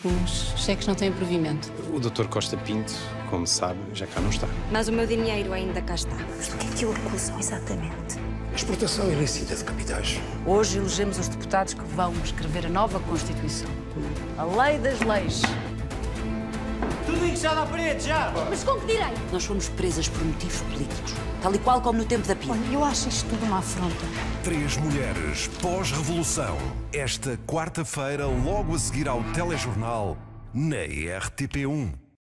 Os cheques não têm provimento. O Dr. Costa Pinto, como sabe, já cá não está. Mas o meu dinheiro ainda cá está. Mas do que é que o acusam exatamente? Exportação ilícita de capitais. Hoje elegemos os deputados que vão escrever a nova Constituição. A lei das leis. Tudo enguichado à parede, já! Mas com que direito? Nós fomos presas por motivos políticos, tal e qual como no tempo da Pina. Olha, eu acho isto tudo uma afronta. 3 mulheres pós-revolução. Esta quarta-feira, logo a seguir ao telejornal, na RTP1.